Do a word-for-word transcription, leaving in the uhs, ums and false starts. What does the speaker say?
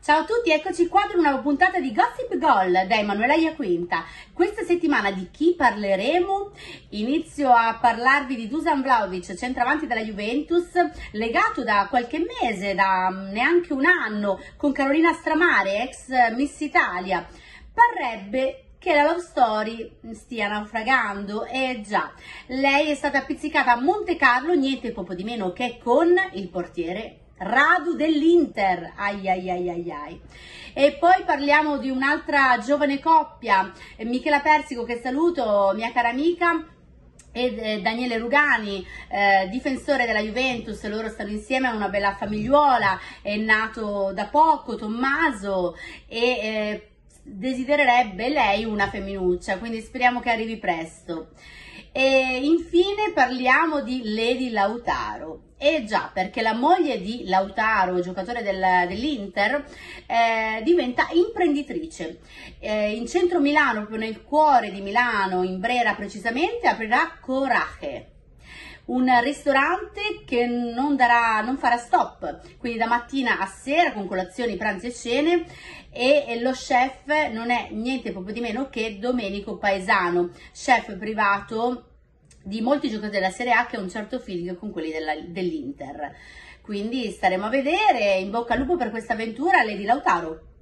Ciao a tutti, eccoci qua per una nuova puntata di Gossip Goal da Emanuela Iaquinta. Questa settimana di chi parleremo? Inizio a parlarvi di Dusan Vlahovic, centravanti della Juventus, legato da qualche mese, da neanche un anno, con Carolina Stramare, ex Miss Italia. Parrebbe che la love story stia naufragando, e già, lei è stata appizzicata a Monte Carlo, niente poco di meno che con il portiere Radu dell'Inter, ai ai ai ai ai. E poi parliamo di un'altra giovane coppia, Michela Persico, che saluto, mia cara amica, e Daniele Rugani, eh, difensore della Juventus. Loro stanno insieme, hanno una bella famigliuola, è nato da poco Tommaso e eh, desidererebbe lei una femminuccia, quindi speriamo che arrivi presto. E infine parliamo di Lady Lautaro. E già, perché la moglie di Lautaro, giocatore del, dell'Inter, eh, diventa imprenditrice. Eh, in centro Milano, proprio nel cuore di Milano, in Brera precisamente, aprirà Coraje, un ristorante che non, darà, non farà stop, quindi da mattina a sera con colazioni, pranzi e cene, e, e lo chef non è niente proprio di meno che Domenico Paesano, chef privato di molti giocatori della Serie A, che ha un certo feeling con quelli dell'Inter. Quindi staremo a vedere. In bocca al lupo per questa avventura, Lady Lautaro.